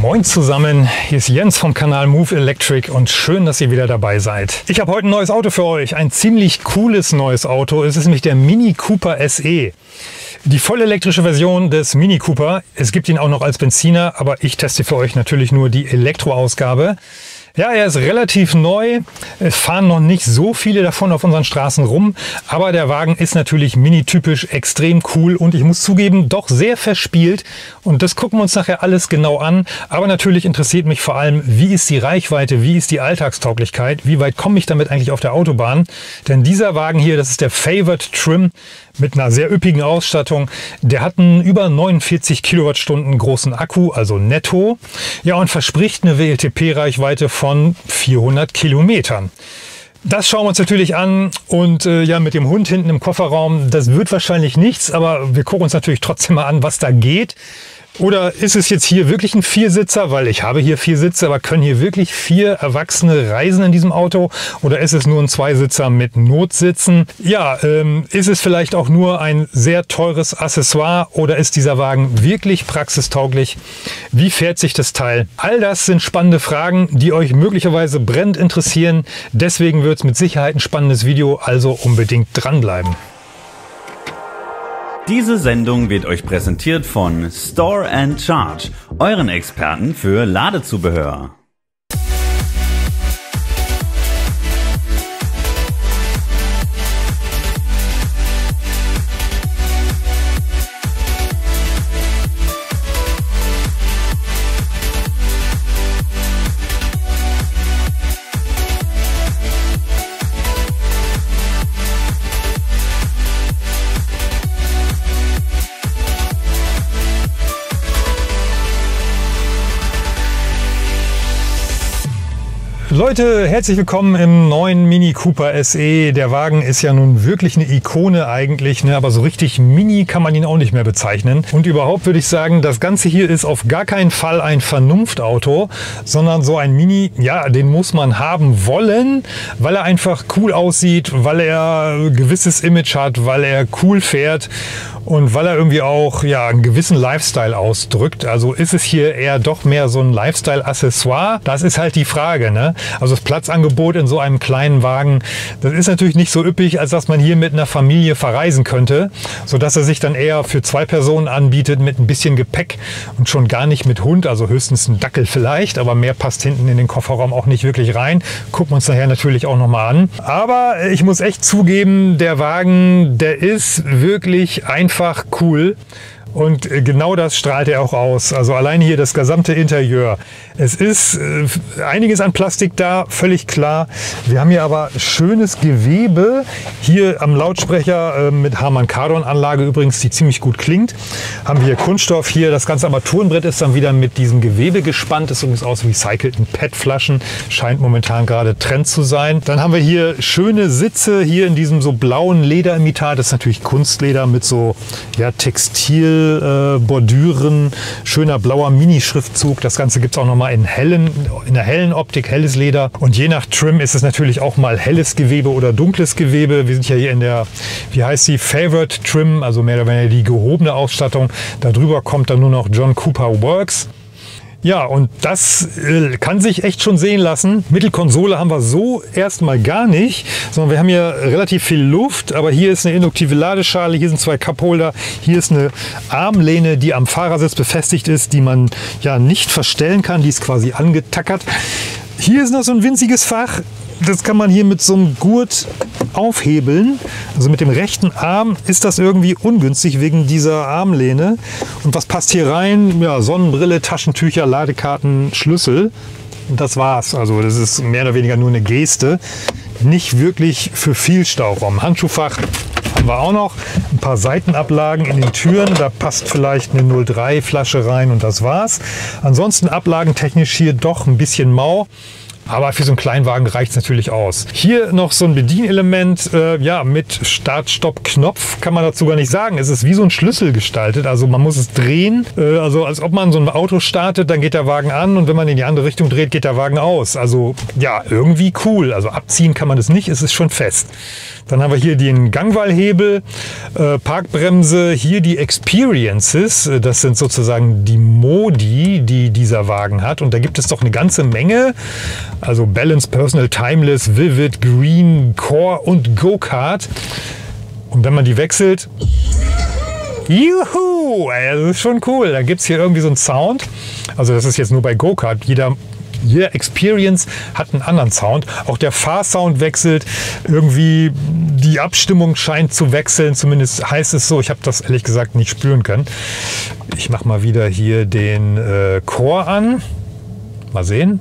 Moin zusammen, hier ist Jens vom Kanal Move Electric und schön, dass ihr wieder dabei seid. Ich habe heute ein neues Auto für euch, ein ziemlich cooles neues Auto. Es ist nämlich der Mini Cooper SE. Die vollelektrische Version des Mini Cooper. Es gibt ihn auch noch als Benziner, aber ich teste für euch natürlich nur die Elektroausgabe. Ja, er ist relativ neu. Es fahren noch nicht so viele davon auf unseren Straßen rum. Aber der Wagen ist natürlich mini-typisch, extrem cool und ich muss zugeben, doch sehr verspielt. Und das gucken wir uns nachher alles genau an. Aber natürlich interessiert mich vor allem, wie ist die Reichweite, wie ist die Alltagstauglichkeit, wie weit komme ich damit eigentlich auf der Autobahn. Denn dieser Wagen hier, das ist der Favored Trim mit einer sehr üppigen Ausstattung. Der hat einen über 49 Kilowattstunden großen Akku, also netto. Ja, und verspricht eine WLTP-Reichweite von 400 Kilometern. Das schauen wir uns natürlich an und ja, mit dem Hund hinten im Kofferraum, das wird wahrscheinlich nichts, aber wir gucken uns natürlich trotzdem mal an, was da geht. Oder ist es jetzt hier wirklich ein Viersitzer, weil ich habe hier 4 Sitze, aber können hier wirklich 4 Erwachsene reisen in diesem Auto? Oder ist es nur ein Zweisitzer mit Notsitzen? Ja, ist es vielleicht auch nur ein sehr teures Accessoire oder ist dieser Wagen wirklich praxistauglich? Wie fährt sich das Teil? All das sind spannende Fragen, die euch möglicherweise brennend interessieren. Deswegen wird es mit Sicherheit ein spannendes Video, also unbedingt dranbleiben. Diese Sendung wird euch präsentiert von Store & Charge, euren Experten für Ladezubehör. Leute, herzlich willkommen im neuen Mini Cooper SE. Der Wagen ist ja nun wirklich eine Ikone eigentlich, ne? Aber so richtig Mini kann man ihn auch nicht mehr bezeichnen. Und überhaupt würde ich sagen, das Ganze hier ist auf gar keinen Fall ein Vernunftauto, sondern so ein Mini, ja, den muss man haben wollen, weil er einfach cool aussieht, weil er ein gewisses Image hat, weil er cool fährt. Und weil er irgendwie auch ja, einen gewissen Lifestyle ausdrückt. Also ist es hier eher doch mehr so ein Lifestyle-Accessoire? Das ist halt die Frage, ne? Also das Platzangebot in so einem kleinen Wagen, das ist natürlich nicht so üppig, als dass man hier mit einer Familie verreisen könnte. Sodass er sich dann eher für 2 Personen anbietet mit ein bisschen Gepäck und schon gar nicht mit Hund. Also höchstens ein Dackel vielleicht, aber mehr passt hinten in den Kofferraum auch nicht wirklich rein. Gucken wir uns nachher natürlich auch nochmal an. Aber ich muss echt zugeben, der Wagen, der ist wirklich einfach cool und genau das strahlt er auch aus. Also allein hier das gesamte Interieur. Es ist einiges an Plastik da, völlig klar. Wir haben hier aber schönes Gewebe. Hier am Lautsprecher mit Harman-Kardon-Anlage übrigens, die ziemlich gut klingt. Haben wir hier Kunststoff. Hier das ganze Armaturenbrett ist dann wieder mit diesem Gewebe gespannt. Das ist übrigens aus recycelten PET-Flaschen. Scheint momentan gerade Trend zu sein. Dann haben wir hier schöne Sitze hier in diesem so blauen Lederimitat. Das ist natürlich Kunstleder mit so ja, Textilbordüren. Schöner blauer Mini-Schriftzug. Das Ganze gibt es auch noch mal in der hellen Optik, helles Leder. Und je nach Trim ist es natürlich auch mal helles Gewebe oder dunkles Gewebe. Wir sind ja hier in der, wie heißt sie, Favored Trim, also mehr oder weniger die gehobene Ausstattung. Darüber kommt dann nur noch John Cooper Works. Ja, und das kann sich echt schon sehen lassen. Mittelkonsole haben wir so erstmal gar nicht, sondern wir haben hier relativ viel Luft. Aber hier ist eine induktive Ladeschale, hier sind 2 Cupholder, hier ist eine Armlehne, die am Fahrersitz befestigt ist, die man ja nicht verstellen kann, die ist quasi angetackert. Hier ist noch so ein winziges Fach. Das kann man hier mit so einem Gurt aufhebeln. Also mit dem rechten Arm ist das irgendwie ungünstig wegen dieser Armlehne. Und was passt hier rein? Ja, Sonnenbrille, Taschentücher, Ladekarten, Schlüssel. Und das war's. Also das ist mehr oder weniger nur eine Geste. Nicht wirklich für viel Stauraum. Handschuhfach haben wir auch noch. Ein paar Seitenablagen in den Türen. Da passt vielleicht eine 03 Flasche rein und das war's. Ansonsten ablagentechnisch hier doch ein bisschen mau. Aber für so einen Kleinwagen reicht es natürlich aus. Hier noch so ein Bedienelement, ja, mit Start-Stopp-Knopf kann man dazu gar nicht sagen. Es ist wie so ein Schlüssel gestaltet, also man muss es drehen, also als ob man so ein Auto startet, dann geht der Wagen an und wenn man in die andere Richtung dreht, geht der Wagen aus. Also ja, irgendwie cool. Also abziehen kann man es nicht, es ist schon fest. Dann haben wir hier den Gangwallhebel, Parkbremse, hier die Experiences. Das sind sozusagen die Modi, die dieser Wagen hat. Und da gibt es doch eine ganze Menge. Also Balance, Personal, Timeless, Vivid, Green, Core und Go-Kart. Und wenn man die wechselt, juhu, das ist schon cool. Da gibt es hier irgendwie so einen Sound. Also das ist jetzt nur bei Go-Kart. Jeder Experience hat einen anderen Sound. Auch der Fahrsound wechselt. Irgendwie die Abstimmung scheint zu wechseln. Zumindest heißt es so. Ich habe das ehrlich gesagt nicht spüren können. Ich mache mal wieder hier den Core an. Mal sehen.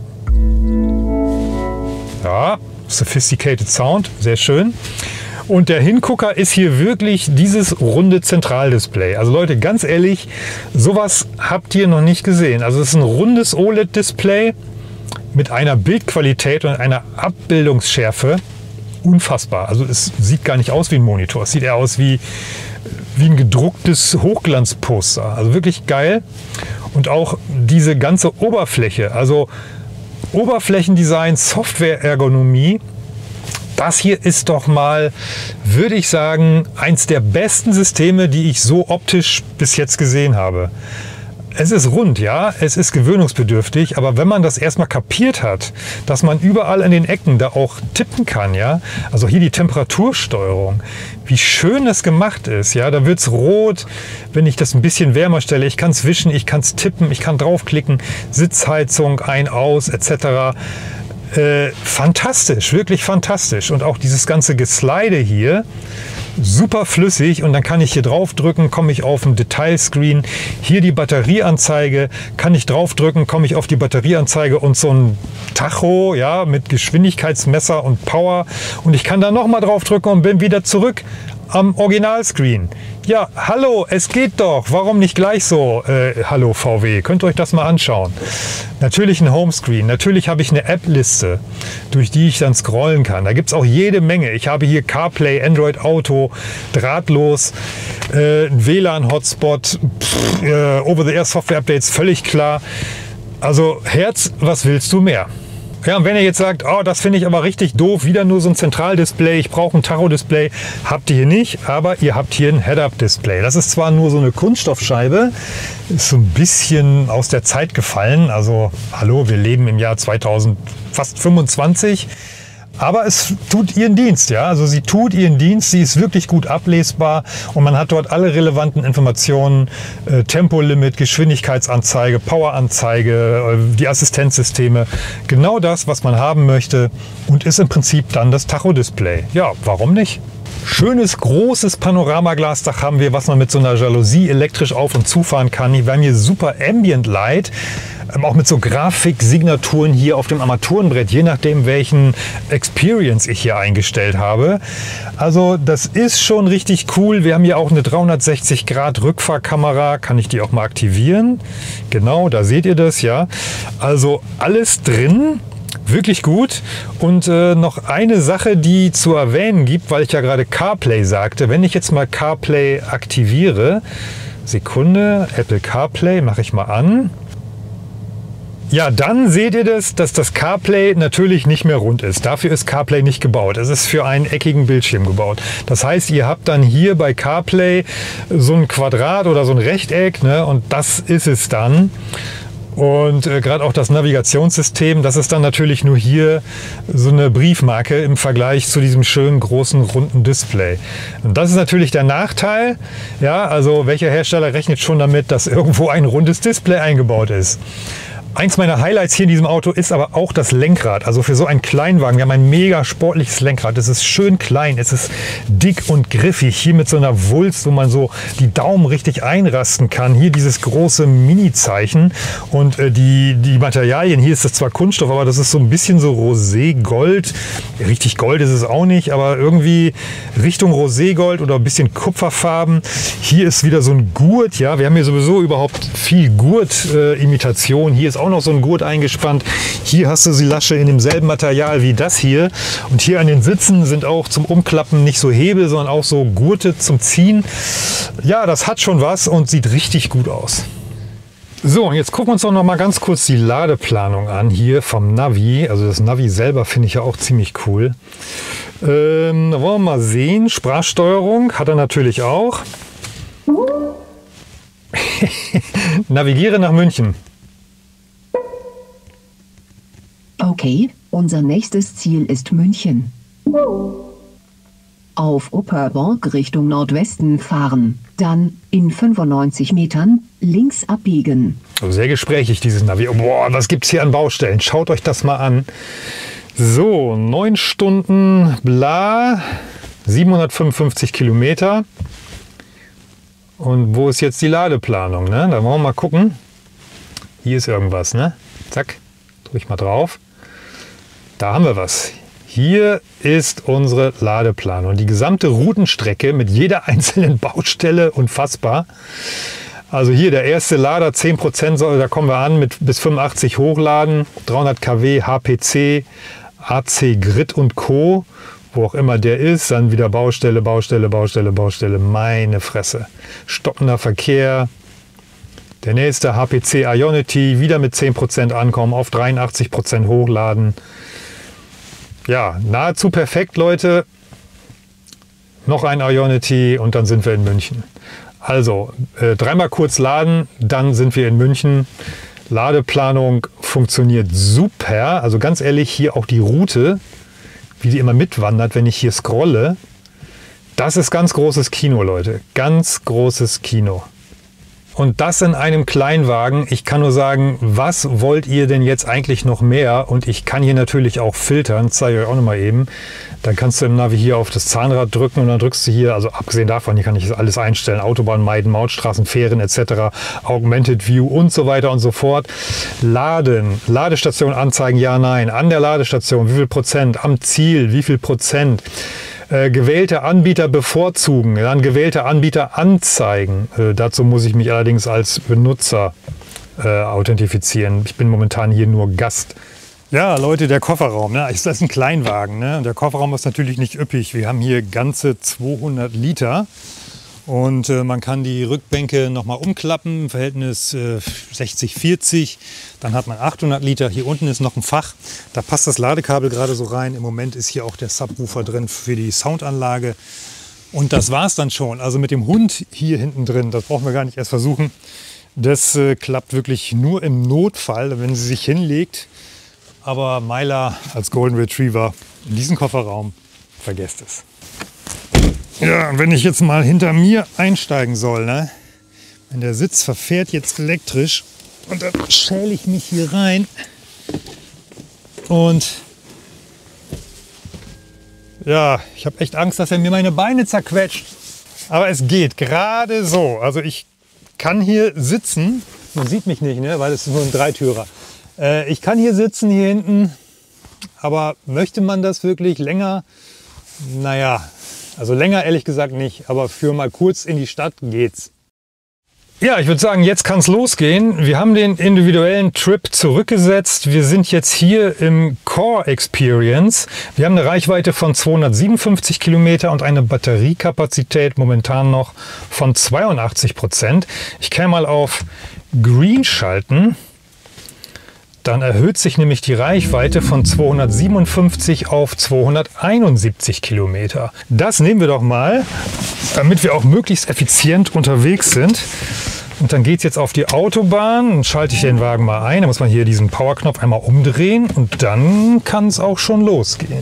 Ja, Sophisticated Sound. Sehr schön. Und der Hingucker ist hier wirklich dieses runde Zentraldisplay. Also Leute, ganz ehrlich, sowas habt ihr noch nicht gesehen. Also es ist ein rundes OLED-Display mit einer Bildqualität und einer Abbildungsschärfe. Unfassbar. Also es sieht gar nicht aus wie ein Monitor. Es sieht eher aus wie ein gedrucktes Hochglanzposter. Also wirklich geil. Und auch diese ganze Oberfläche, also Oberflächendesign, Software-Ergonomie, das hier ist doch mal, würde ich sagen, eins der besten Systeme, die ich so optisch bis jetzt gesehen habe. Es ist rund, ja, es ist gewöhnungsbedürftig, aber wenn man das erstmal kapiert hat, dass man überall an den Ecken da auch tippen kann, ja, also hier die Temperatursteuerung, wie schön das gemacht ist, ja, da wird es rot, wenn ich das ein bisschen wärmer stelle, ich kann es wischen, ich kann es tippen, ich kann draufklicken, Sitzheizung ein, aus, etc. Fantastisch, wirklich fantastisch. Und auch dieses ganze Geslide hier, super flüssig. Und dann kann ich hier drauf drücken, komme ich auf den Detailscreen. Hier die Batterieanzeige, kann ich drauf drücken, komme ich auf die Batterieanzeige und so ein Tacho, ja, mit Geschwindigkeitsmesser und Power. Und ich kann da nochmal drauf drücken und bin wieder zurück am Originalscreen. Ja, hallo, es geht doch. Warum nicht gleich so? Hallo VW, könnt ihr euch das mal anschauen. Natürlich ein Homescreen. Natürlich habe ich eine App-Liste, durch die ich dann scrollen kann. Da gibt es auch jede Menge. Ich habe hier CarPlay, Android Auto, drahtlos, WLAN-Hotspot, Over-the-Air-Software-Updates, völlig klar. Also Herz, was willst du mehr? Ja, und wenn ihr jetzt sagt, oh, das finde ich aber richtig doof, wieder nur so ein Zentraldisplay, ich brauche ein Tacho-Display, habt ihr hier nicht, aber ihr habt hier ein Head-Up-Display. Das ist zwar nur so eine Kunststoffscheibe, ist so ein bisschen aus der Zeit gefallen, also hallo, wir leben im Jahr 2025, aber es tut ihren Dienst, ja, also sie tut ihren Dienst, sie ist wirklich gut ablesbar und man hat dort alle relevanten Informationen, Tempolimit, Geschwindigkeitsanzeige, Poweranzeige, die Assistenzsysteme, genau das, was man haben möchte und ist im Prinzip dann das Tacho-Display. Ja, warum nicht? Schönes, großes Panoramaglasdach haben wir, was man mit so einer Jalousie elektrisch auf- und zufahren kann. Wir haben hier super Ambient Light, auch mit so Grafiksignaturen hier auf dem Armaturenbrett, je nachdem welchen Experience ich hier eingestellt habe. Also das ist schon richtig cool. Wir haben hier auch eine 360 Grad Rückfahrkamera. Kann ich die auch mal aktivieren? Genau, da seht ihr das, ja. Also alles drin. Wirklich gut. Und noch eine Sache, die zu erwähnen gibt, weil ich ja gerade CarPlay sagte. Wenn ich jetzt mal CarPlay aktiviere, Sekunde, Apple CarPlay mache ich mal an. Ja, dann seht ihr das, dass das CarPlay natürlich nicht mehr rund ist. Dafür ist CarPlay nicht gebaut. Es ist für einen eckigen Bildschirm gebaut. Das heißt, ihr habt dann hier bei CarPlay so ein Quadrat oder so ein Rechteck, ne? Und das ist es dann. Und gerade auch das Navigationssystem, das ist dann natürlich nur hier so eine Briefmarke im Vergleich zu diesem schönen großen runden Display. Und das ist natürlich der Nachteil. Ja, also welcher Hersteller rechnet schon damit, dass irgendwo ein rundes Display eingebaut ist? Eins meiner Highlights hier in diesem Auto ist aber auch das Lenkrad. Also für so einen Kleinwagen, wir haben ein mega sportliches Lenkrad. Es ist schön klein, es ist dick und griffig. Hier mit so einer Wulst, wo man so die Daumen richtig einrasten kann. Hier dieses große Mini-Zeichen. Und die Materialien, hier ist das zwar Kunststoff, aber das ist so ein bisschen so Rosé-Gold. Richtig Gold ist es auch nicht, aber irgendwie Richtung Rosé-Gold oder ein bisschen Kupferfarben. Hier ist wieder so ein Gurt. Ja, wir haben hier sowieso überhaupt viel Gurt-Imitation. Hier ist auch auch noch so ein Gurt eingespannt. Hier hast du die Lasche in demselben Material wie das hier. Und hier an den Sitzen sind auch zum Umklappen nicht so Hebel, sondern auch so Gurte zum Ziehen. Ja, das hat schon was und sieht richtig gut aus. So, und jetzt gucken wir uns doch noch mal ganz kurz die Ladeplanung an hier vom Navi. Also das Navi selber finde ich ja auch ziemlich cool. Da wollen wir mal sehen. Sprachsteuerung hat er natürlich auch. Navigiere nach München. Okay, unser nächstes Ziel ist München. Auf Upperborg Richtung Nordwesten fahren, dann in 95 Metern links abbiegen. Also sehr gesprächig dieses Navi. Boah, was gibt es hier an Baustellen? Schaut euch das mal an. So, 9 Stunden, bla, 755 Kilometer. Und wo ist jetzt die Ladeplanung? Ne? Da wollen wir mal gucken. Hier ist irgendwas. Ne? Zack, drücke ich mal drauf. Da haben wir was. Hier ist unsere Ladeplanung. Die gesamte Routenstrecke mit jeder einzelnen Baustelle, unfassbar. Also hier der erste Lader, 10%, da kommen wir an mit bis 85 hochladen, 300 kW, HPC, AC Grid und Co., wo auch immer der ist. Dann wieder Baustelle, Baustelle, Baustelle, Baustelle. Meine Fresse. Stockender Verkehr. Der nächste HPC Ionity, wieder mit 10% ankommen, auf 83% hochladen. Ja, nahezu perfekt, Leute. Noch ein Ionity und dann sind wir in München. Also, dreimal kurz laden, dann sind wir in München. Ladeplanung funktioniert super. Also ganz ehrlich, hier auch die Route, wie die immer mitwandert, wenn ich hier scrolle. Das ist ganz großes Kino, Leute. Ganz großes Kino. Und das in einem Kleinwagen. Ich kann nur sagen, was wollt ihr denn jetzt eigentlich noch mehr? Und ich kann hier natürlich auch filtern, das zeige ich euch auch noch mal eben. Dann kannst du im Navi hier auf das Zahnrad drücken und dann drückst du hier, also abgesehen davon, hier kann ich das alles einstellen, Autobahn meiden, Mautstraßen, Fähren etc., Augmented View und so weiter und so fort. Laden, Ladestation anzeigen, ja, nein. An der Ladestation, wie viel Prozent? Am Ziel, wie viel Prozent? Gewählte Anbieter bevorzugen, dann gewählte Anbieter anzeigen. Dazu muss ich mich allerdings als Benutzer authentifizieren. Ich bin momentan hier nur Gast. Ja, Leute, der Kofferraum, ne? Das ist ein Kleinwagen, ne? Und der Kofferraum ist natürlich nicht üppig. Wir haben hier ganze 200 Liter. Und man kann die Rückbänke nochmal umklappen, im Verhältnis 60-40. Dann hat man 800 Liter. Hier unten ist noch ein Fach. Da passt das Ladekabel gerade so rein. Im Moment ist hier auch der Subwoofer drin für die Soundanlage. Und das war es dann schon. Also mit dem Hund hier hinten drin, das brauchen wir gar nicht erst versuchen. Das klappt wirklich nur im Notfall, wenn sie sich hinlegt. Aber Myla als Golden Retriever in diesem Kofferraum, vergesst es. Ja, wenn ich jetzt mal hinter mir einsteigen soll, ne? Wenn der Sitz verfährt jetzt elektrisch und dann schäle ich mich hier rein und ja, ich habe echt Angst, dass er mir meine Beine zerquetscht. Aber es geht gerade so. Also ich kann hier sitzen, man sieht mich nicht, ne? Weil es ist nur ein Dreitürer. Ich kann hier sitzen, hier hinten, aber möchte man das wirklich länger? Naja, also länger ehrlich gesagt nicht, aber für mal kurz in die Stadt geht's. Ja, ich würde sagen, jetzt kann es losgehen. Wir haben den individuellen Trip zurückgesetzt. Wir sind jetzt hier im Core Experience. Wir haben eine Reichweite von 257 Kilometer und eine Batteriekapazität momentan noch von 82%. Ich kann mal auf Green schalten. Dann erhöht sich nämlich die Reichweite von 257 auf 271 Kilometer. Das nehmen wir doch mal, damit wir auch möglichst effizient unterwegs sind. Und dann geht es jetzt auf die Autobahn. Dann schalte ich den Wagen mal ein. Da muss man hier diesen Powerknopf einmal umdrehen und dann kann es auch schon losgehen.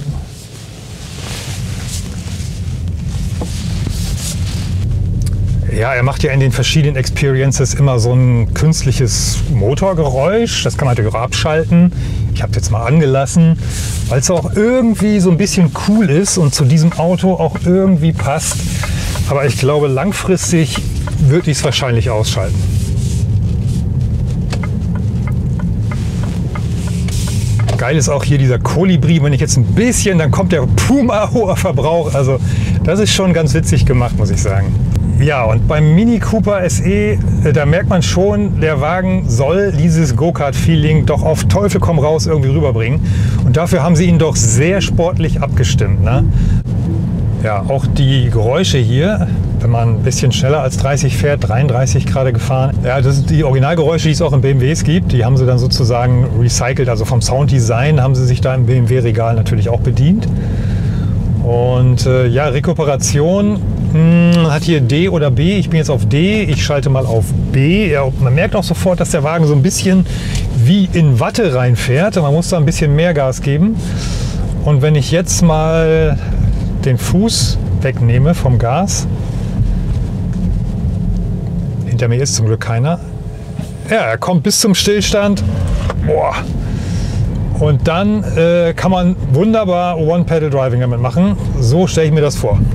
Ja, er macht ja in den verschiedenen Experiences immer so ein künstliches Motorgeräusch. Das kann man natürlich auch abschalten. Ich habe es jetzt mal angelassen, weil es auch irgendwie so ein bisschen cool ist und zu diesem Auto auch irgendwie passt. Aber ich glaube, langfristig würde ich es wahrscheinlich ausschalten. Geil ist auch hier dieser Kolibri. Wenn ich jetzt ein bisschen, dann kommt der Puma hoher Verbrauch. Also das ist schon ganz witzig gemacht, muss ich sagen. Ja, und beim Mini Cooper SE, da merkt man schon, der Wagen soll dieses Go-Kart-Feeling doch auf Teufel komm raus irgendwie rüberbringen. Und dafür haben sie ihn doch sehr sportlich abgestimmt, ne? Ja, auch die Geräusche hier, wenn man ein bisschen schneller als 30 fährt, 33 gerade gefahren. Ja, das sind die Originalgeräusche, die es auch in BMWs gibt. Die haben sie dann sozusagen recycelt, also vom Sounddesign haben sie sich da im BMW-Regal natürlich auch bedient. Und ja, Rekuperation hat hier D oder B. Ich bin jetzt auf D, ich schalte mal auf B. Ja, man merkt auch sofort, dass der Wagen so ein bisschen wie in Watte reinfährt. Man muss da ein bisschen mehr Gas geben. Und wenn ich jetzt mal den Fuß wegnehme vom Gas, hinter mir ist zum Glück keiner. Ja, er kommt bis zum Stillstand. Boah. Und dann kann man wunderbar One-Pedal-Driving damit machen. So stelle ich mir das vor.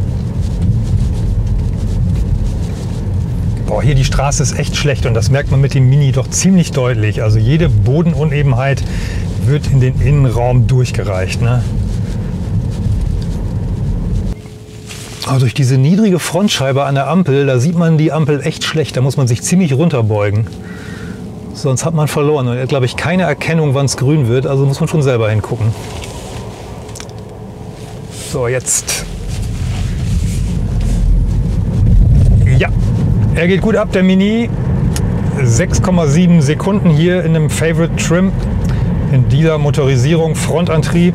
Boah, hier die Straße ist echt schlecht und das merkt man mit dem Mini doch ziemlich deutlich. Also jede Bodenunebenheit wird in den Innenraum durchgereicht, ne? Aber durch diese niedrige Frontscheibe an der Ampel, da sieht man die Ampel echt schlecht. Da muss man sich ziemlich runterbeugen. Sonst hat man verloren. Und er hat, glaube ich, keine Erkennung, wann es grün wird. Also muss man schon selber hingucken. So, jetzt. Ja, er geht gut ab, der Mini. 6,7 Sekunden hier in einem Favorite Trim. In dieser Motorisierung, Frontantrieb.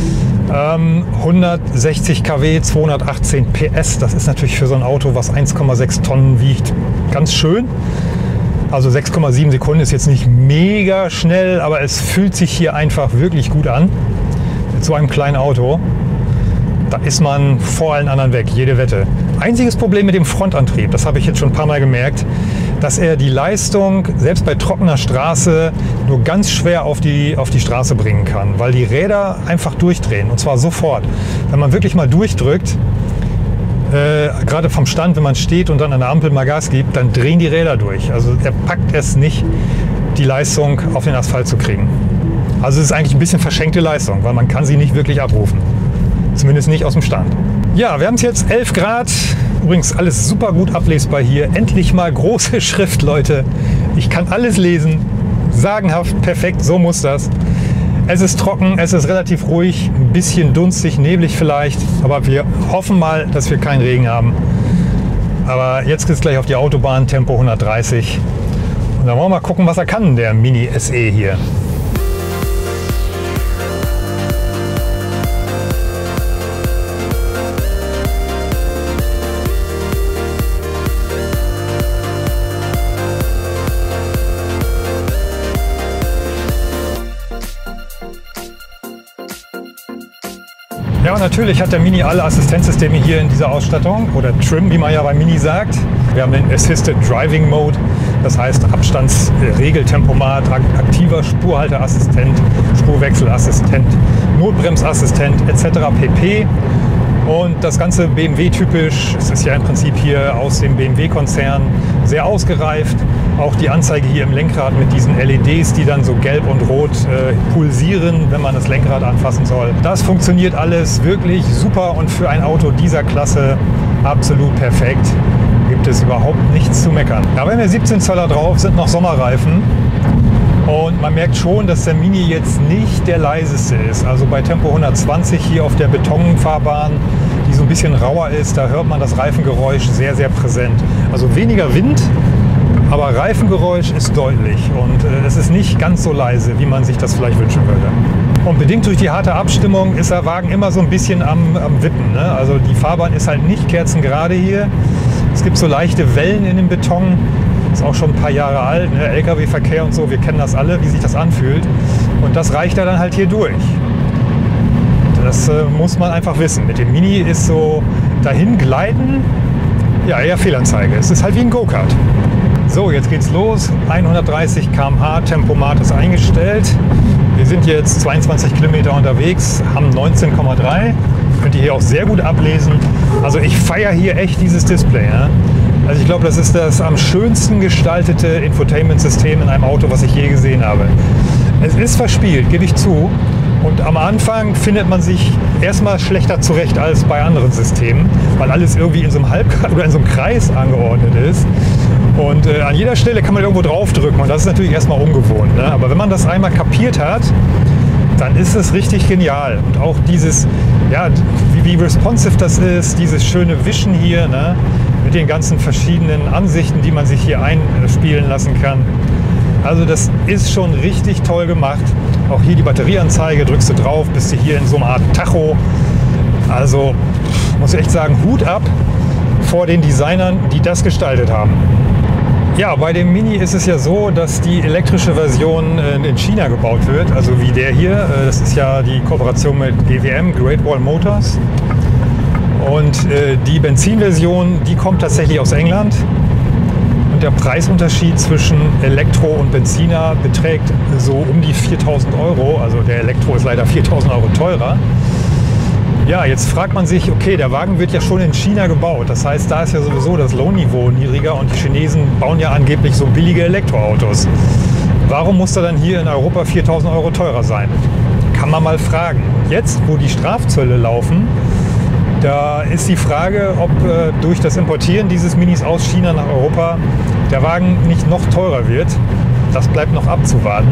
160 kW, 218 PS. Das ist natürlich für so ein Auto, was 1,6 Tonnen wiegt, ganz schön. Also 6,7 Sekunden ist jetzt nicht mega schnell, aber es fühlt sich hier einfach wirklich gut an. Mit so einem kleinen Auto, da ist man vor allen anderen weg, jede Wette. Einziges Problem mit dem Frontantrieb, das habe ich jetzt schon ein paar Mal gemerkt, dass er die Leistung, selbst bei trockener Straße, nur ganz schwer auf die Straße bringen kann, weil die Räder einfach durchdrehen, und zwar sofort. Wenn man wirklich mal durchdrückt, gerade vom Stand, wenn man steht und dann an der Ampel mal Gas gibt, dann drehen die Räder durch. Also er packt es nicht, die Leistung auf den Asphalt zu kriegen. Also es ist eigentlich ein bisschen verschenkte Leistung, weil man kann sie nicht wirklich abrufen. Zumindest nicht aus dem Stand. Ja, wir haben es jetzt 11 Grad. Übrigens alles super gut ablesbar hier. Endlich mal große Schrift, Leute. Ich kann alles lesen. Sagenhaft, perfekt, so muss das. Es ist trocken, es ist relativ ruhig, ein bisschen dunstig, neblig vielleicht. Aber wir hoffen mal, dass wir keinen Regen haben. Aber jetzt geht es gleich auf die Autobahn, Tempo 130. Und dann wollen wir mal gucken, was er kann, der Mini SE hier. Ja, und natürlich hat der Mini alle Assistenzsysteme hier in dieser Ausstattung, oder Trim, wie man ja beim Mini sagt. Wir haben den Assisted Driving Mode, das heißt Abstandsregeltempomat, aktiver Spurhalteassistent, Spurwechselassistent, Notbremsassistent etc. pp. Und das Ganze BMW-typisch, es ist ja im Prinzip hier aus dem BMW-Konzern sehr ausgereift. Auch die Anzeige hier im Lenkrad mit diesen LEDs, die dann so gelb und rot pulsieren, wenn man das Lenkrad anfassen soll. Das funktioniert alles wirklich super und für ein Auto dieser Klasse absolut perfekt. Gibt es überhaupt nichts zu meckern. Ja, wenn wir 17 Zöller drauf sind, noch Sommerreifen. Und man merkt schon, dass der Mini jetzt nicht der leiseste ist. Also bei Tempo 120 hier auf der Betonfahrbahn, die so ein bisschen rauer ist, da hört man das Reifengeräusch sehr, sehr präsent. Also weniger Wind, aber Reifengeräusch ist deutlich. Und es ist nicht ganz so leise, wie man sich das vielleicht wünschen würde. Und bedingt durch die harte Abstimmung ist der Wagen immer so ein bisschen am Wippen, ne? Also die Fahrbahn ist halt nicht kerzengerade hier. Es gibt so leichte Wellen in dem Beton. Ist auch schon ein paar Jahre alt, ne? LKW-Verkehr und so, wir kennen das alle, wie sich das anfühlt. Und das reicht er dann halt hier durch. Das muss man einfach wissen. Mit dem Mini ist so dahin gleiten, ja, eher Fehlanzeige. Es ist halt wie ein Go-Kart. So, jetzt geht's los. 130 km/h, Tempomat ist eingestellt. Wir sind jetzt 22 Kilometer unterwegs, haben 19,3. Könnt ihr hier auch sehr gut ablesen. Also ich feiere hier echt dieses Display. Ne? Also ich glaube, das ist das am schönsten gestaltete Infotainment-System in einem Auto, was ich je gesehen habe. Es ist verspielt, gebe ich zu, Und am Anfang findet man sich erstmal schlechter zurecht als bei anderen Systemen, weil alles irgendwie in so einem Halbkreis oder in so einem Kreis angeordnet ist. Und an jeder Stelle kann man irgendwo draufdrücken und das ist natürlich erstmal ungewohnt. Ne? Aber wenn man das einmal kapiert hat, dann ist es richtig genial. Und auch dieses, ja, wie responsive das ist, dieses schöne Wischen hier, ne? Mit den ganzen verschiedenen Ansichten, die man sich hier einspielen lassen kann. Also das ist schon richtig toll gemacht. Auch hier die Batterieanzeige, drückst du drauf, bist du hier in so einer Art Tacho. Also muss ich echt sagen, Hut ab vor den Designern, die das gestaltet haben. Ja, bei dem Mini ist es ja so, dass die elektrische Version in China gebaut wird, also wie der hier. Das ist ja die Kooperation mit GWM, Great Wall Motors. Und die Benzinversion, die kommt tatsächlich aus England. Und der Preisunterschied zwischen Elektro und Benziner beträgt so um die 4.000 €. Also der Elektro ist leider 4.000 € teurer. Ja, jetzt fragt man sich, okay, der Wagen wird ja schon in China gebaut. Das heißt, da ist ja sowieso das Lohnniveau niedriger und die Chinesen bauen ja angeblich so billige Elektroautos. Warum muss er dann hier in Europa 4.000 € teurer sein? Kann man mal fragen. Jetzt, wo die Strafzölle laufen, da ist die Frage, ob durch das Importieren dieses Minis aus China nach Europa der Wagen nicht noch teurer wird. Das bleibt noch abzuwarten.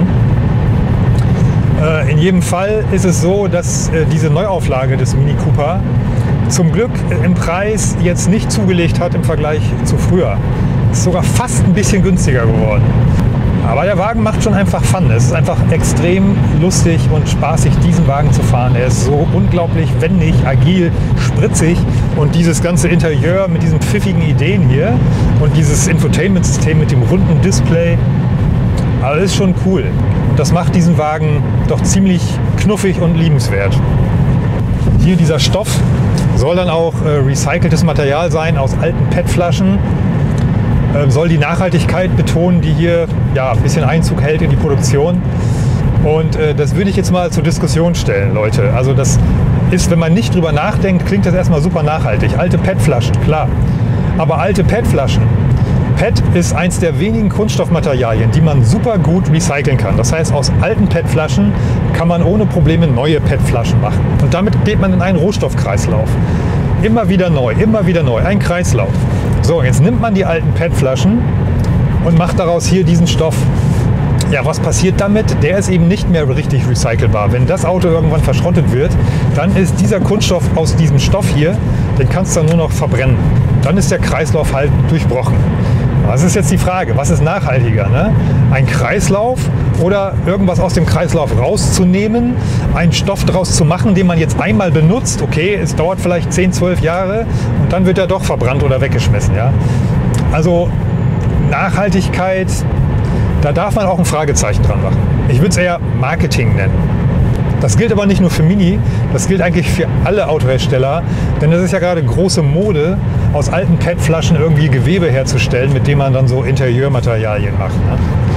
In jedem Fall ist es so, dass diese Neuauflage des Mini Cooper zum Glück im Preis jetzt nicht zugelegt hat im Vergleich zu früher. Ist sogar fast ein bisschen günstiger geworden. Aber der Wagen macht schon einfach Fun. Es ist einfach extrem lustig und spaßig, diesen Wagen zu fahren. Er ist so unglaublich wendig, agil, spritzig und dieses ganze Interieur mit diesen pfiffigen Ideen hier und dieses Infotainment-System mit dem runden Display, alles ist schon cool. Und das macht diesen Wagen doch ziemlich knuffig und liebenswert. Hier dieser Stoff soll dann auch recyceltes Material sein aus alten PET-Flaschen. Soll die Nachhaltigkeit betonen, die hier ja, ein bisschen Einzug hält in die Produktion. Und das würde ich jetzt mal zur Diskussion stellen, Leute. Also das ist, wenn man nicht drüber nachdenkt, klingt das erstmal super nachhaltig. Alte PET-Flaschen, klar. Aber alte PET-Flaschen. PET ist eins der wenigen Kunststoffmaterialien, die man super gut recyceln kann. Das heißt, aus alten PET-Flaschen kann man ohne Probleme neue PET-Flaschen machen. Und damit geht man in einen Rohstoffkreislauf. Immer wieder neu, ein Kreislauf. So, jetzt nimmt man die alten PET-Flaschen und macht daraus hier diesen Stoff. Ja, was passiert damit? Der ist eben nicht mehr richtig recycelbar. Wenn das Auto irgendwann verschrottet wird, dann ist dieser Kunststoff aus diesem Stoff hier, den kannst du dann nur noch verbrennen. Dann ist der Kreislauf halt durchbrochen. Das ist jetzt die Frage, was ist nachhaltiger? Ne? Ein Kreislauf oder irgendwas aus dem Kreislauf rauszunehmen, einen Stoff daraus zu machen, den man jetzt einmal benutzt. Okay, es dauert vielleicht 10, 12 Jahre und dann wird er doch verbrannt oder weggeschmissen. Ja? Also Nachhaltigkeit, da darf man auch ein Fragezeichen dran machen. Ich würde es eher Marketing nennen. Das gilt aber nicht nur für Mini, das gilt eigentlich für alle Autohersteller, denn es ist ja gerade große Mode, aus alten PET-Flaschen irgendwie Gewebe herzustellen, mit dem man dann so Interieurmaterialien macht. Ne?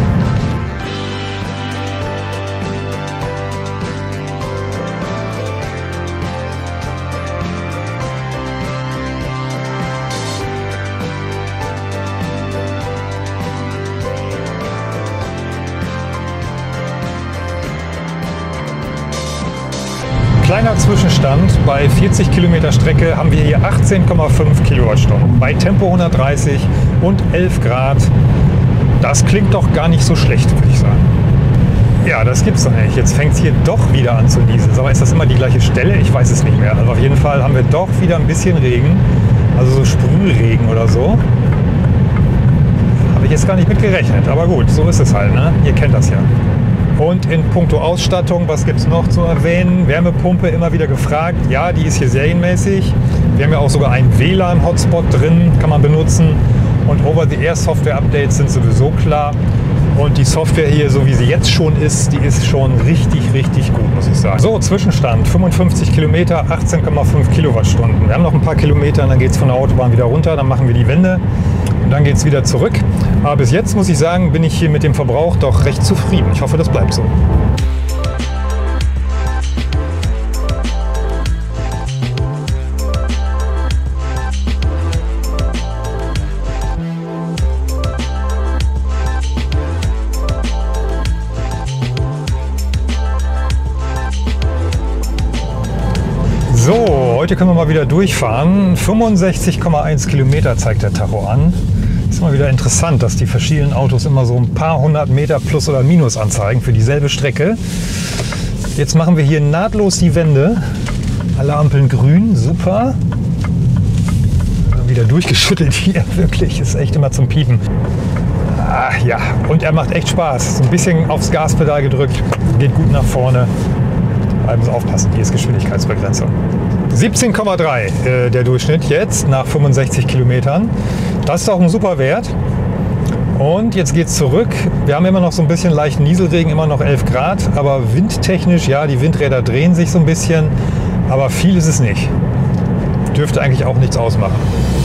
Kleiner Zwischenstand, bei 40 Kilometer Strecke haben wir hier 18,5 Kilowattstunden. Bei Tempo 130 und 11 Grad. Das klingt doch gar nicht so schlecht, würde ich sagen. Ja, das gibt's doch nicht. Jetzt fängt es hier doch wieder an zu nieseln. Aber ist das immer die gleiche Stelle? Ich weiß es nicht mehr. Also auf jeden Fall haben wir doch wieder ein bisschen Regen. Also so Sprühregen oder so. Habe ich jetzt gar nicht mit gerechnet. Aber gut, so ist es halt. Ne? Ihr kennt das ja. Und in puncto Ausstattung, was gibt es noch zu erwähnen? Wärmepumpe immer wieder gefragt. Ja, die ist hier serienmäßig. Wir haben ja auch sogar einen WLAN-Hotspot drin, kann man benutzen. Und Over-the-Air-Software-Updates sind sowieso klar. Und die Software hier, so wie sie jetzt schon ist, die ist schon richtig, richtig gut, muss ich sagen. So, Zwischenstand, 55 Kilometer, 18,5 Kilowattstunden. Wir haben noch ein paar Kilometer und dann geht es von der Autobahn wieder runter, dann machen wir die Wende und dann geht es wieder zurück. Aber bis jetzt, muss ich sagen, bin ich hier mit dem Verbrauch doch recht zufrieden. Ich hoffe, das bleibt so. heute können wir mal wieder durchfahren. 65,1 Kilometer zeigt der Tacho an. Ist mal wieder interessant, dass die verschiedenen Autos immer so ein paar hundert Meter plus oder minus anzeigen für dieselbe Strecke. Jetzt machen wir hier nahtlos die Wende. Alle Ampeln grün, super. Wieder durchgeschüttelt hier, wirklich. Ist echt immer zum Piepen. Ah, ja, und er macht echt Spaß. So ein bisschen aufs Gaspedal gedrückt, geht gut nach vorne. Da müssen wir aufpassen, hier ist Geschwindigkeitsbegrenzung. 17,3 der Durchschnitt jetzt nach 65 Kilometern. Das ist auch ein super Wert. Und jetzt geht es zurück. Wir haben immer noch so ein bisschen leichten Nieselregen, immer noch 11 Grad. Aber windtechnisch, ja, die Windräder drehen sich so ein bisschen. Aber viel ist es nicht. Dürfte eigentlich auch nichts ausmachen.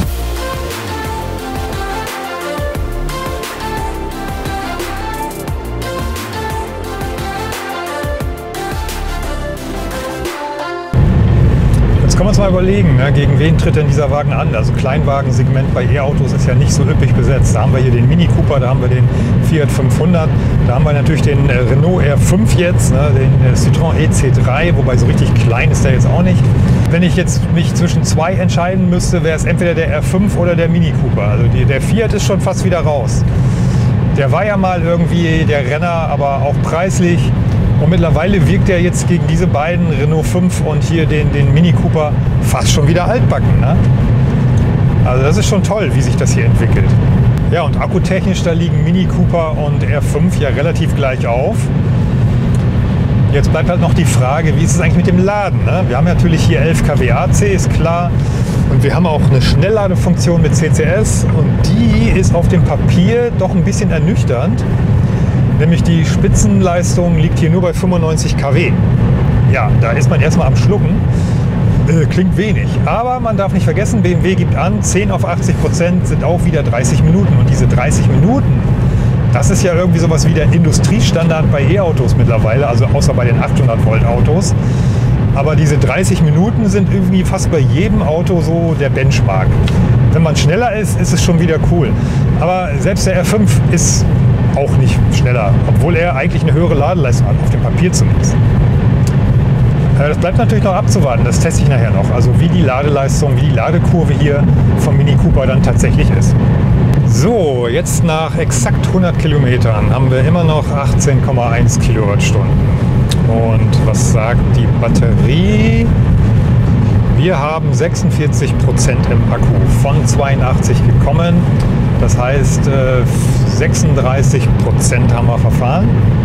Können wir uns mal überlegen, ne, gegen wen tritt denn dieser Wagen an? Also Kleinwagensegment bei E-Autos ist ja nicht so üppig besetzt. Da haben wir hier den Mini Cooper, da haben wir den Fiat 500, da haben wir natürlich den Renault R5 jetzt, ne, den Citroën EC3, wobei so richtig klein ist der jetzt auch nicht. Wenn ich jetzt mich zwischen zwei entscheiden müsste, wäre es entweder der R5 oder der Mini Cooper. Also der Fiat ist schon fast wieder raus. Der war ja mal irgendwie der Renner, aber auch preislich. Und mittlerweile wirkt er jetzt gegen diese beiden, Renault 5 und hier den Mini Cooper, fast schon wieder altbacken. Ne? Also das ist schon toll, wie sich das hier entwickelt. Ja, und akkutechnisch, da liegen Mini Cooper und R5 ja relativ gleich auf. Jetzt bleibt halt noch die Frage, wie ist es eigentlich mit dem Laden? Ne? Wir haben natürlich hier 11 kW AC, ist klar. Und wir haben auch eine Schnellladefunktion mit CCS. Und die ist auf dem Papier doch ein bisschen ernüchternd. Nämlich die Spitzenleistung liegt hier nur bei 95 kW. Ja, da ist man erstmal am Schlucken. Klingt wenig. Aber man darf nicht vergessen, BMW gibt an, 10 auf 80% sind auch wieder 30 Minuten. Und diese 30 Minuten, das ist ja irgendwie sowas wie der Industriestandard bei E-Autos mittlerweile, also außer bei den 800 Volt Autos. Aber diese 30 Minuten sind irgendwie fast bei jedem Auto so der Benchmark. Wenn man schneller ist, ist es schon wieder cool. Aber selbst der R5 ist auch nicht schneller, obwohl er eigentlich eine höhere Ladeleistung hat, auf dem Papier zumindest. Das bleibt natürlich noch abzuwarten, das teste ich nachher noch. Also wie die Ladeleistung, wie die Ladekurve hier vom Mini Cooper dann tatsächlich ist. So, jetzt nach exakt 100 Kilometern haben wir immer noch 18,1 Kilowattstunden. Und was sagt die Batterie? Wir haben 46% im Akku, von 82 gekommen. Das heißt, 36% haben wir verfahren.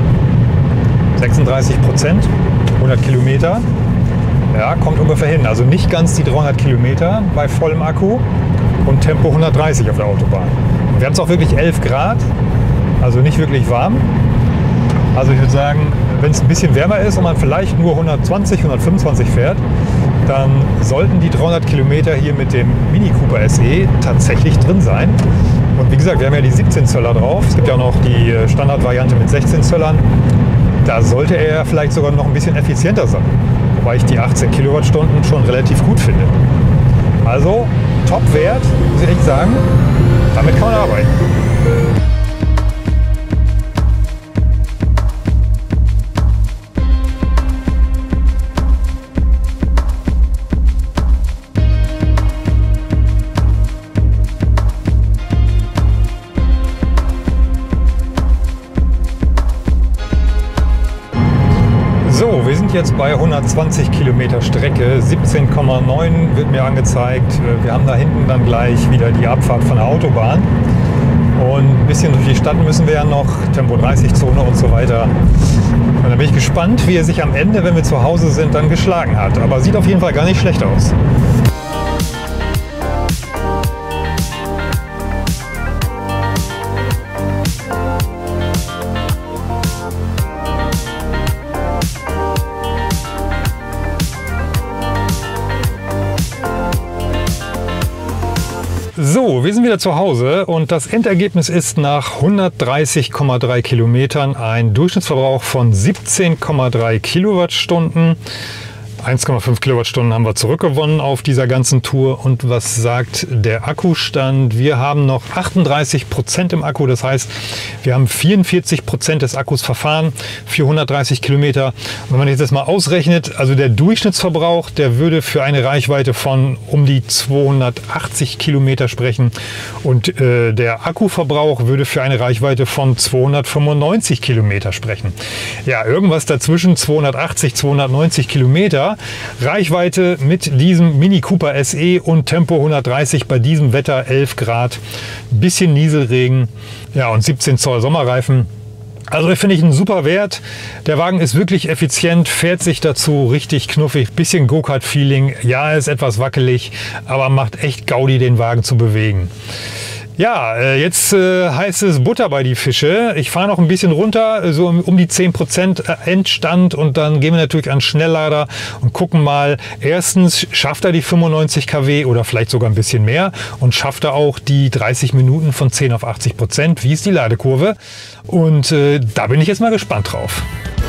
36%, 100 Kilometer. Ja, kommt ungefähr hin. Also nicht ganz die 300 Kilometer bei vollem Akku und Tempo 130 auf der Autobahn. Und wir haben es auch wirklich 11 Grad, also nicht wirklich warm. Also ich würde sagen, wenn es ein bisschen wärmer ist und man vielleicht nur 120, 125 fährt, dann sollten die 300 Kilometer hier mit dem Mini Cooper SE tatsächlich drin sein. Und wie gesagt, wir haben ja die 17 Zöller drauf. Es gibt ja auch noch die Standardvariante mit 16 Zöllern. Da sollte er vielleicht sogar noch ein bisschen effizienter sein. Wobei ich die 18 Kilowattstunden schon relativ gut finde. Also Top-Wert, muss ich echt sagen. Damit kann man arbeiten. So, wir sind jetzt bei 120 Kilometer Strecke, 17,9 wird mir angezeigt. Wir haben da hinten dann gleich wieder die Abfahrt von der Autobahn. Und ein bisschen durch die Stadt müssen wir ja noch, Tempo 30 Zone und so weiter. Und da bin ich gespannt, wie er sich am Ende, wenn wir zu Hause sind, dann geschlagen hat. Aber sieht auf jeden Fall gar nicht schlecht aus. So, wir sind wieder zu Hause und das Endergebnis ist nach 130,3 Kilometern ein Durchschnittsverbrauch von 17,3 Kilowattstunden. 1,5 Kilowattstunden haben wir zurückgewonnen auf dieser ganzen Tour. Und was sagt der Akkustand? Wir haben noch 38% im Akku. Das heißt, wir haben 44% des Akkus verfahren für 130 Kilometer. Wenn man jetzt das mal ausrechnet, also der Durchschnittsverbrauch, der würde für eine Reichweite von um die 280 Kilometer sprechen. Und der Akkuverbrauch würde für eine Reichweite von 295 Kilometer sprechen. Ja, irgendwas dazwischen, 280, 290 Kilometer. Reichweite mit diesem Mini Cooper SE und Tempo 130 bei diesem Wetter, 11 Grad, bisschen Nieselregen, ja, und 17 Zoll Sommerreifen. Also finde ich einen super Wert. Der Wagen ist wirklich effizient, fährt sich dazu richtig knuffig, bisschen Go-Kart-Feeling. Ja, er ist etwas wackelig, aber macht echt Gaudi, den Wagen zu bewegen. Ja, jetzt heißt es Butter bei die Fische. Ich fahre noch ein bisschen runter, so um die 10% Endstand, und dann gehen wir natürlich an Schnelllader und gucken mal. Erstens, schafft er die 95 kW oder vielleicht sogar ein bisschen mehr, und schafft er auch die 30 Minuten von 10 auf 80%. Wie ist die Ladekurve? Und da bin ich jetzt mal gespannt drauf.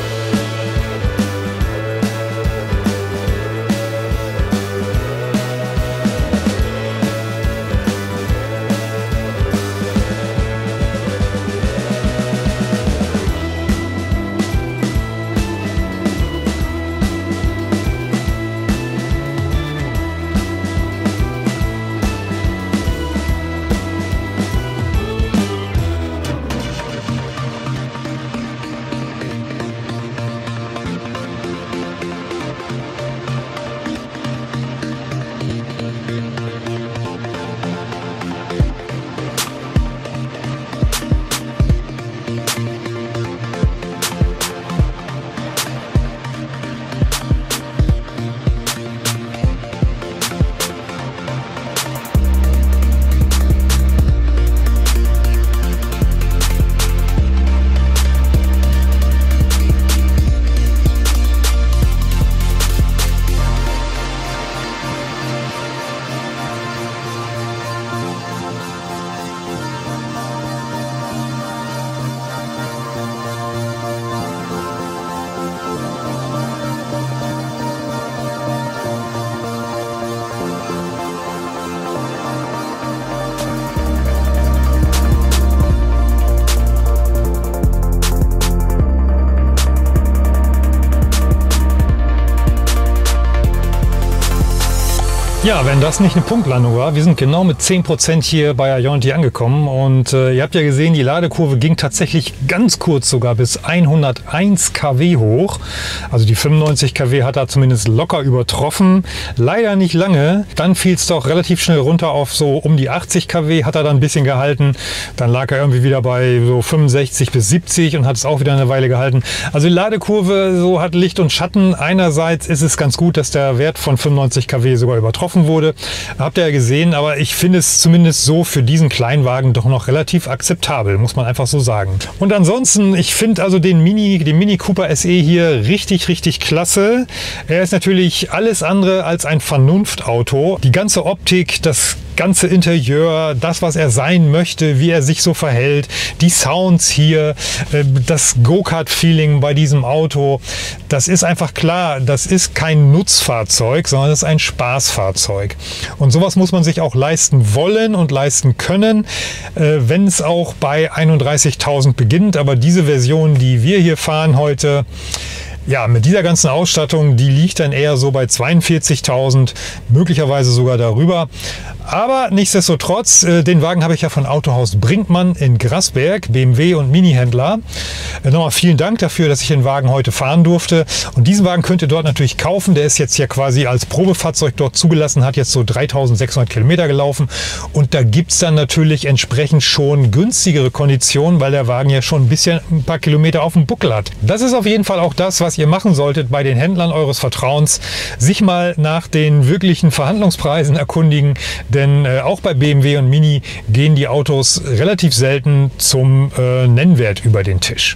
Ja, wenn das nicht eine Punktlandung war, wir sind genau mit 10% hier bei Ionity angekommen, und ihr habt ja gesehen, die Ladekurve ging tatsächlich ganz kurz sogar bis 101 kW hoch. Also die 95 kW hat er zumindest locker übertroffen. Leider nicht lange. Dann fiel es doch relativ schnell runter auf so um die 80 kW, hat er dann ein bisschen gehalten. Dann lag er irgendwie wieder bei so 65 bis 70 und hat es auch wieder eine Weile gehalten. Also die Ladekurve so hat Licht und Schatten. Einerseits ist es ganz gut, dass der Wert von 95 kW sogar übertroffen wurde. Habt ihr ja gesehen, aber ich finde es zumindest so für diesen Kleinwagen doch noch relativ akzeptabel, muss man einfach so sagen. Und ansonsten, ich finde also den Mini Cooper SE hier richtig, richtig klasse. Er ist natürlich alles andere als ein Vernunftauto. Die ganze Optik, das ganze Interieur, das, was er sein möchte, wie er sich so verhält, die Sounds hier, das Go-Kart-Feeling bei diesem Auto, das ist einfach klar, das ist kein Nutzfahrzeug, sondern das ist ein Spaßfahrzeug. Und sowas muss man sich auch leisten wollen und leisten können, wenn es auch bei 31.000 beginnt. Aber diese Version, die wir hier fahren heute, ja, mit dieser ganzen Ausstattung, die liegt dann eher so bei 42.000, möglicherweise sogar darüber. Aber nichtsdestotrotz, den Wagen habe ich ja von Autohaus Brinkmann in Grassberg, BMW und Mini-Händler. Nochmal vielen Dank dafür, dass ich den Wagen heute fahren durfte. Und diesen Wagen könnt ihr dort natürlich kaufen. Der ist jetzt ja quasi als Probefahrzeug dort zugelassen, hat jetzt so 3.600 Kilometer gelaufen. Und da gibt es dann natürlich entsprechend schon günstigere Konditionen, weil der Wagen ja schon ein paar Kilometer auf dem Buckel hat. Das ist auf jeden Fall auch das, was ihr machen solltet bei den Händlern eures Vertrauens. Sich mal nach den wirklichen Verhandlungspreisen erkundigen. Denn auch bei BMW und Mini gehen die Autos relativ selten zum Nennwert über den Tisch.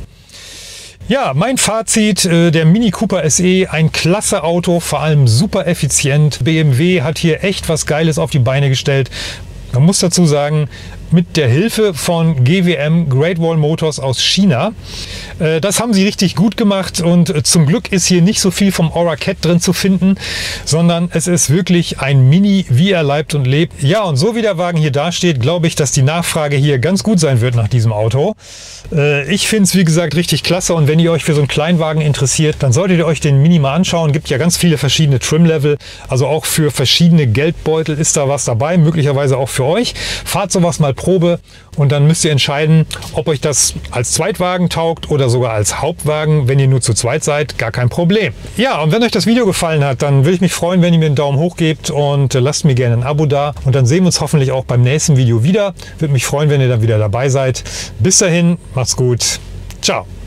Ja, mein Fazit, der Mini Cooper SE, ein klasse Auto, vor allem super effizient. BMW hat hier echt was Geiles auf die Beine gestellt. Man muss dazu sagen, mit der Hilfe von GWM, Great Wall Motors aus China. Das haben sie richtig gut gemacht und zum Glück ist hier nicht so viel vom Aura Cat drin zu finden, sondern es ist wirklich ein Mini, wie er leibt und lebt. Ja, und so wie der Wagen hier dasteht, glaube ich, dass die Nachfrage hier ganz gut sein wird nach diesem Auto. Ich finde es, wie gesagt, richtig klasse und wenn ihr euch für so einen Kleinwagen interessiert, dann solltet ihr euch den Mini mal anschauen. Gibt ja ganz viele verschiedene Trim-Level, also auch für verschiedene Geldbeutel ist da was dabei, möglicherweise auch für euch. Fahrt sowas mal Probe und dann müsst ihr entscheiden, ob euch das als Zweitwagen taugt oder sogar als Hauptwagen. Wenn ihr nur zu zweit seid, gar kein Problem. Ja, und wenn euch das Video gefallen hat, dann würde ich mich freuen, wenn ihr mir einen Daumen hoch gebt und lasst mir gerne ein Abo da. Und dann sehen wir uns hoffentlich auch beim nächsten Video wieder. Würde mich freuen, wenn ihr dann wieder dabei seid. Bis dahin, macht's gut. Ciao.